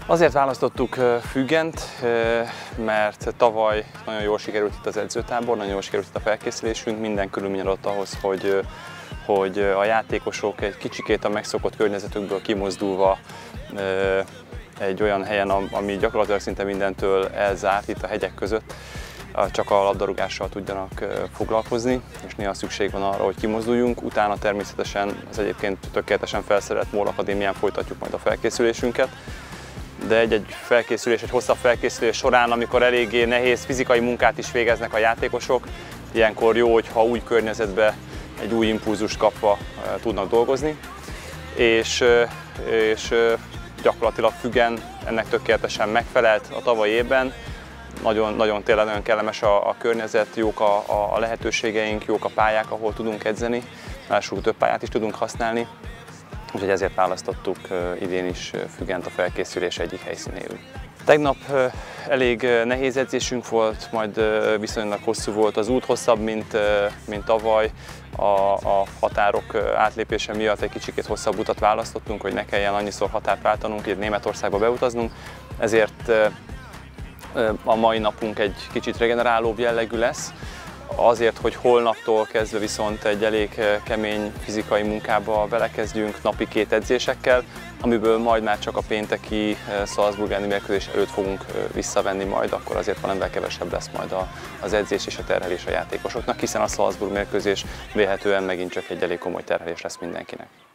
Azért választottuk Függent, mert tavaly nagyon jól sikerült itt az edzőtábor, nagyon jól sikerült itt a felkészülésünk, minden körülmény adott ahhoz, hogy a játékosok egy kicsikét a megszokott környezetükből kimozdulva egy olyan helyen, ami gyakorlatilag szinte mindentől elzárt itt a hegyek között, csak a labdarúgással tudjanak foglalkozni, és néha szükség van arra, hogy kimozduljunk. Utána természetesen az egyébként tökéletesen felszerelt MOL Akadémián folytatjuk majd a felkészülésünket. De egy hosszabb felkészülés során, amikor eléggé nehéz fizikai munkát is végeznek a játékosok, ilyenkor jó, hogyha új környezetbe egy új impulzust kapva tudnak dolgozni. És gyakorlatilag Függen ennek tökéletesen megfelelt a tavalyi évben. Tényleg nagyon kellemes a környezet, jók a lehetőségeink, jók a pályák, ahol tudunk edzeni, másról több pályát is tudunk használni. Úgyhogy ezért választottuk idén is Függent a felkészülés egyik helyszínéül. Tegnap elég nehéz edzésünk volt, majd viszonylag hosszú volt az út, hosszabb, mint tavaly. A határok átlépése miatt egy kicsit hosszabb utat választottunk, hogy ne kelljen annyiszor határt váltanunk, így Németországba beutaznunk. Ezért a mai napunk egy kicsit regenerálóbb jellegű lesz. Azért, hogy holnaptól kezdve viszont egy elég kemény fizikai munkába belekezdjünk napi 2 edzésekkel, amiből majd már csak a pénteki Salzburg elleni mérkőzés előtt fogunk visszavenni majd, akkor azért valamivel kevesebb lesz majd az edzés és a terhelés a játékosoknak, hiszen a Salzburg mérkőzés vélhetően megint csak egy elég komoly terhelés lesz mindenkinek.